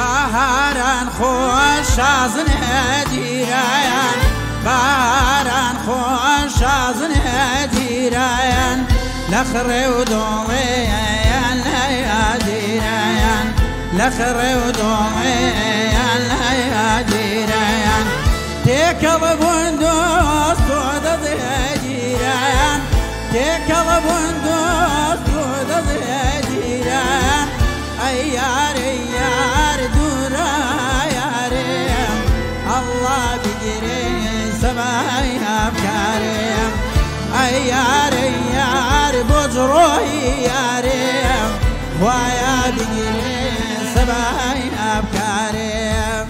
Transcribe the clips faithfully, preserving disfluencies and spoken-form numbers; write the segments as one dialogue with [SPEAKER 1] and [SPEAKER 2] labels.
[SPEAKER 1] بهاران خوش از ندیران بهاران خوش از ندیران لخر و دوغیان لیادیران لخر و دوغیان لیادیران تکل بندوست و دادیران تکل بندوست و دادیران ای یار ای یار دورا یارم الله بگیره سبای افکارم ای یار ای یار بجروی یارم وایا بگیره سبای افکارم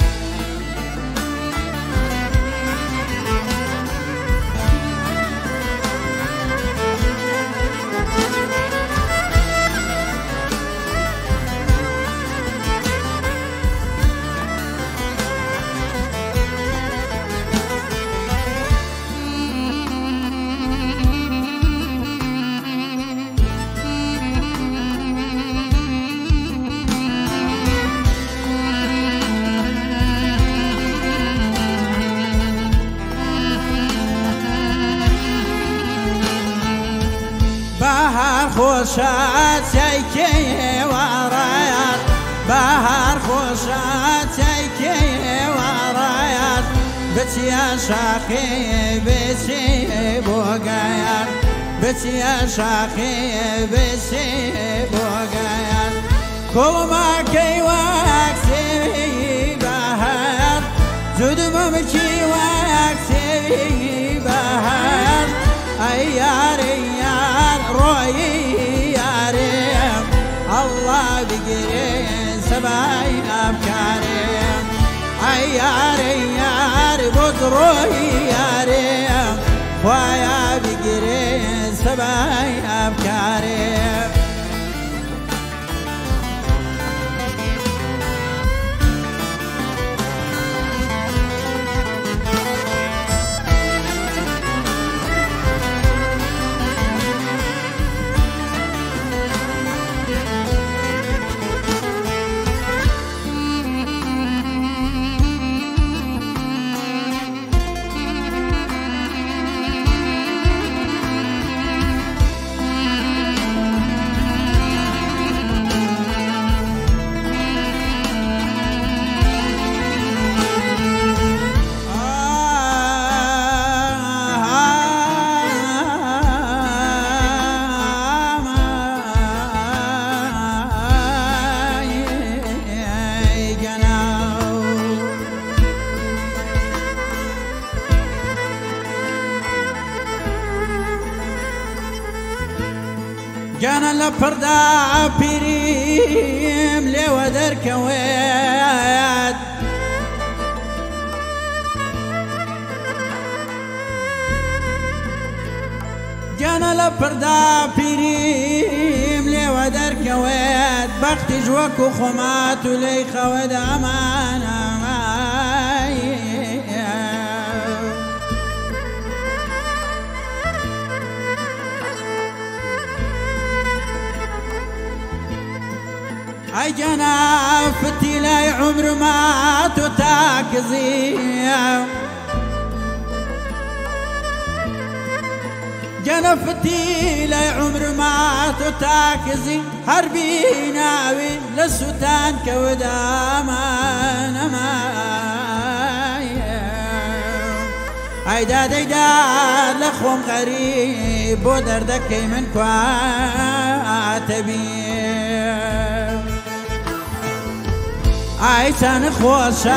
[SPEAKER 1] بهار خوشات سیکی ورایات بهار خوشات سیکی ورایات بچیا شاخی بچی بوگایات بچیا شاخی بچی بوگایات کل ما کی وقتی بهار زودم کی وقتی بهار ای یار ای یار روی یارم الله بگیره سبای افکارم ای یار ای یار بود روی یارم خوایا بگیره سبای افکارم جانا لپردا پیریم لیو درکوید جانا لپردا پیریم لیو درکوید بختی جوکو خماتو لی خوید امان اي جناف فتيلي عمر ما تتاكزي جناف فتيلي عمر ما تتاكزي حربي ناوي للسلطان كودامان ايداد ايداد لخوم غريب ودردكي من كواتبي عيسان خوشا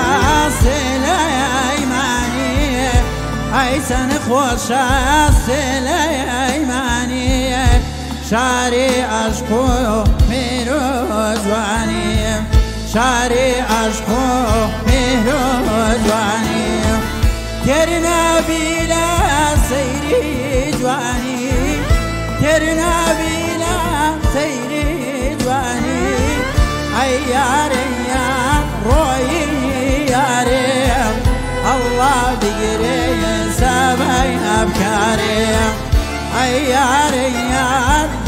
[SPEAKER 1] سليماني عيسان خوشا سليماني شاري عشقو مهروزواني شاري عشقو مهروزواني ترنا بلا سيري جواني ترنا بلا سيري جواني عيار عيار روي يارم الله بقري سبعي أبكاري عيار عيار